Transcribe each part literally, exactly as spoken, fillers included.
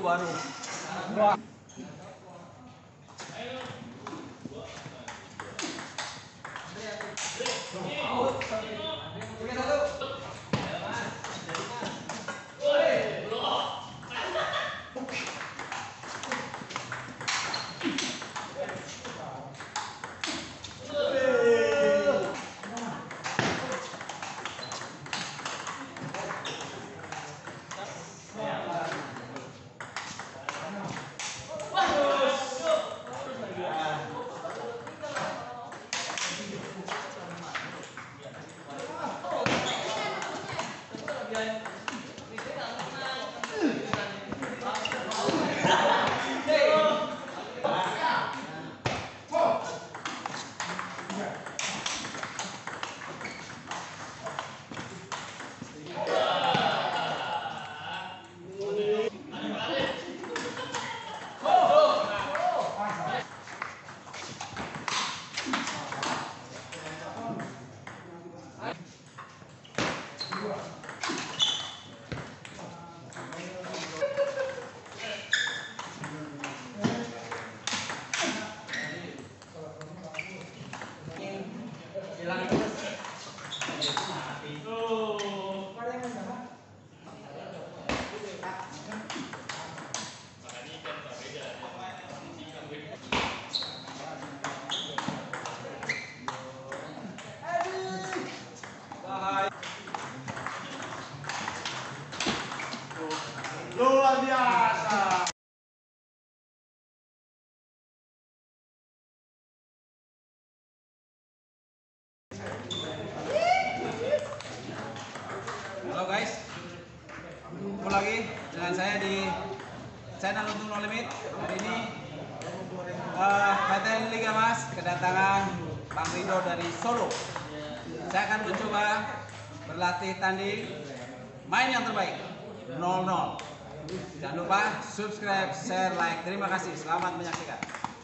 baru. Wah. Luar biasa. Halo guys, ketemu lagi dengan saya di channel Untung No Limit. Hari ini uh, P T N Liga Mas kedatangan Bang Rido dari Solo. Saya akan mencoba berlatih tanding main yang terbaik nol nol. Jangan lupa subscribe, share, like. Terima kasih. Selamat menyaksikan.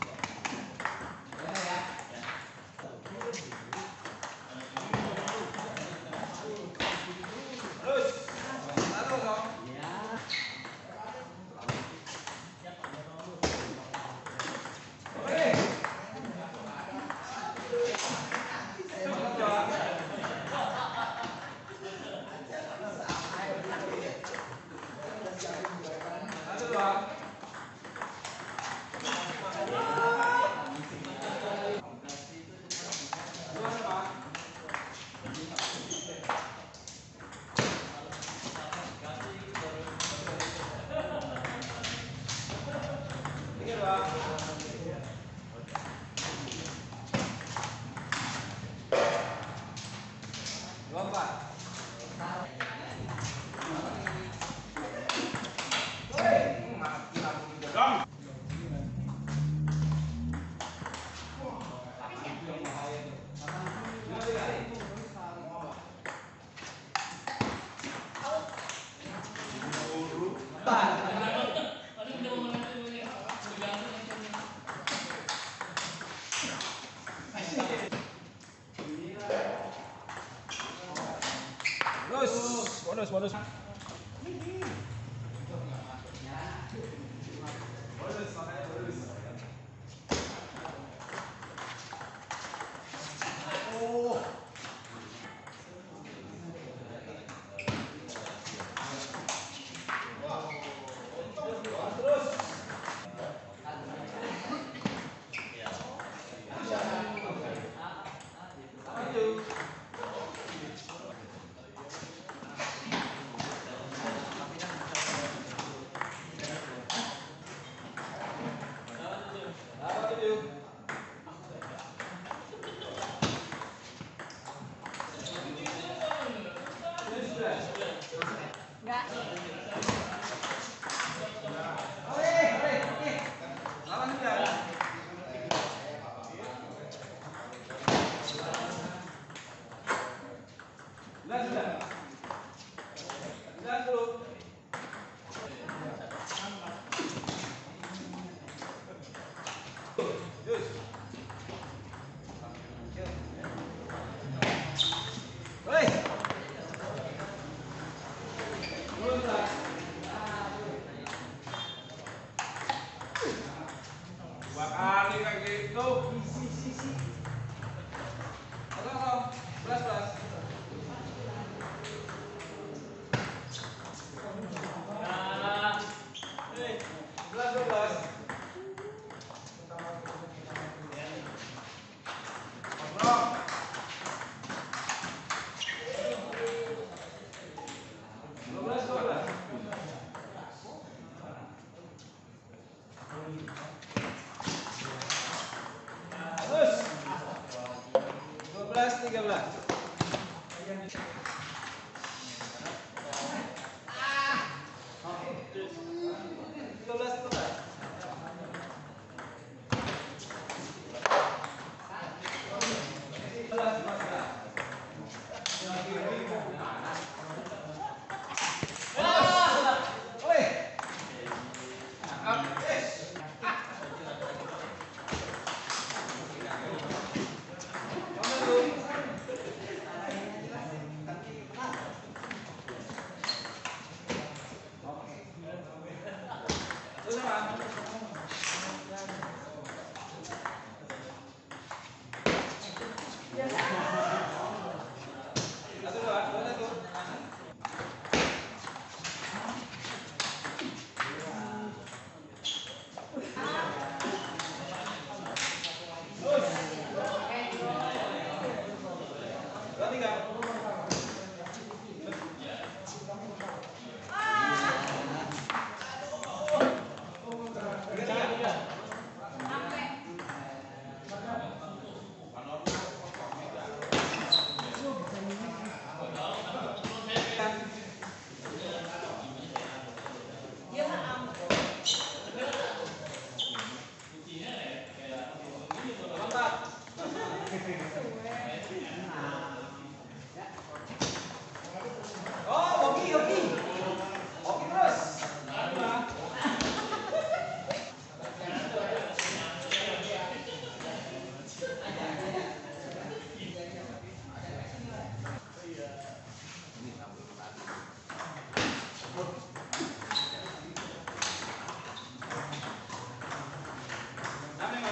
Bonus, bonus. Dua kali kayak gitu. Atau atau belas belas. Nah, Belas dua belas. bro. Dua belas dua belas. Terus. Dua belas tiga belas. Tiga belas tiga belas. Belas belas. Satu dua, dua satu. Dua tiga. Tiga tiga. Empat. Oh, oke oke. Oke terus. Enam lima.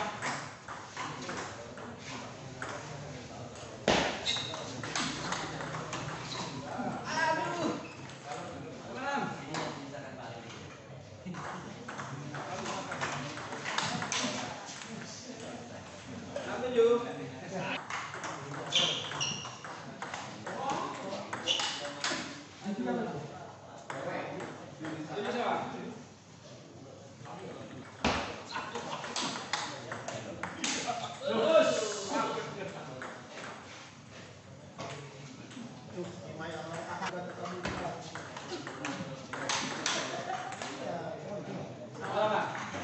Aduh. Enam. Enam tujuh. Tujuh sama. Terus. Berapa?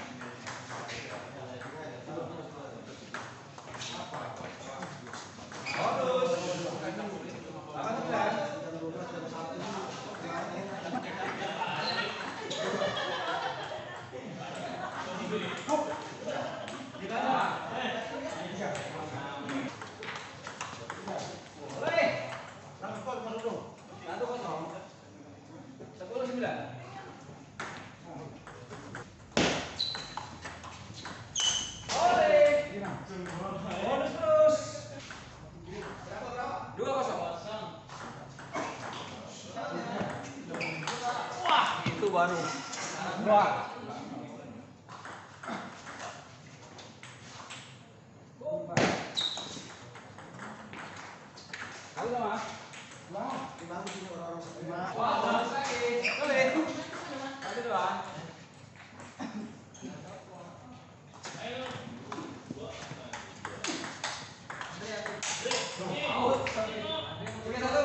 Bonus. Delapan sembilan. Gimana? Boleh. Satu kosong. Sepuluh sembilan. Boleh. Bonus terus. Berapa berapa? Dua kosong. Wah, itu baru. Dua. Halo sama. Wah, bagus lagi. Boleh. Satu dua. Out. Tiga satu.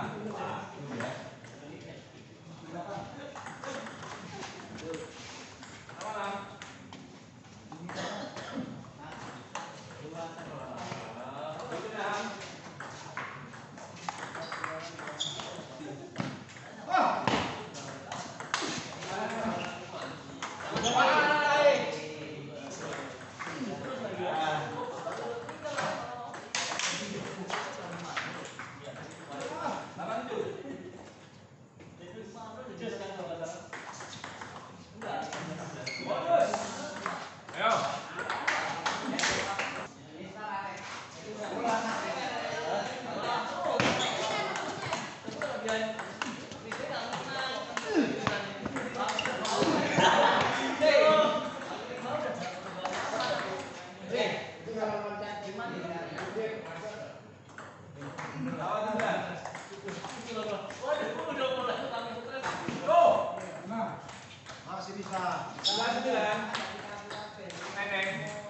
Masih bisa. Sebelah sembilan. Neneng.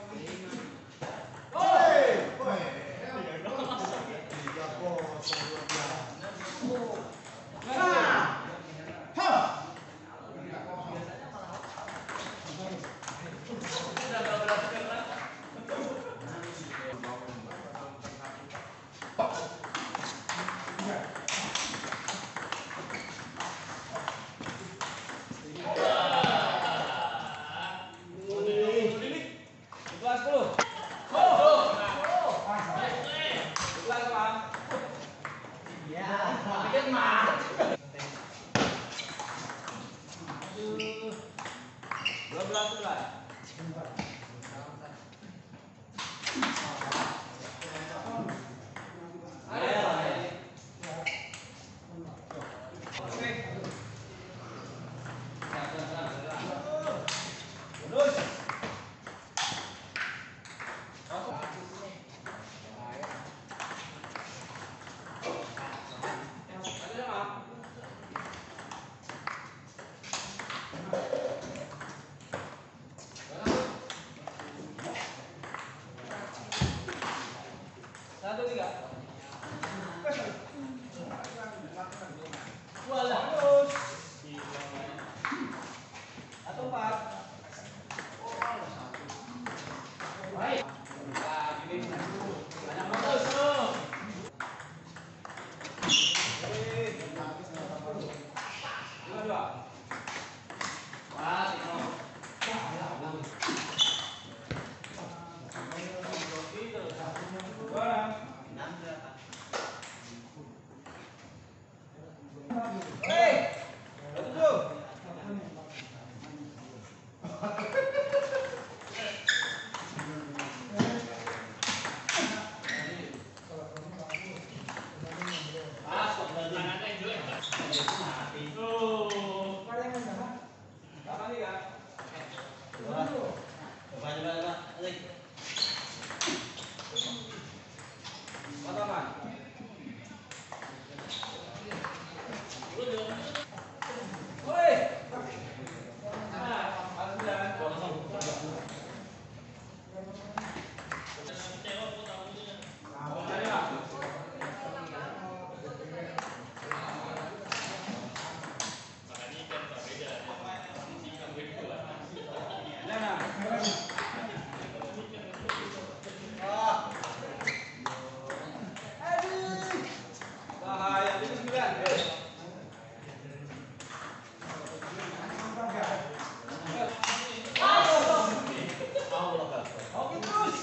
Woi, woi. Tiga kosong luar biasa. Nah. Hah. Sebelah sepuluh. Sebelah sama. Dua belas sebelas. Satu tiga. Bagus. Satu empat. Baik. Nah, gini. Banyak bagus. Dua dua. Wah, Tino. Dua enam. Hei, tujuh. Delapan tiga. Potongan. Woi. Nah, empat sembilan. Bahaya ini sembilan. Oke terus.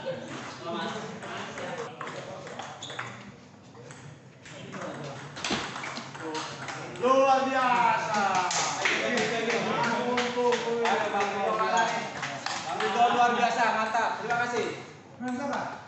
Luar biasa. Luar biasa, mantap. Terima kasih. Mantap, Pak.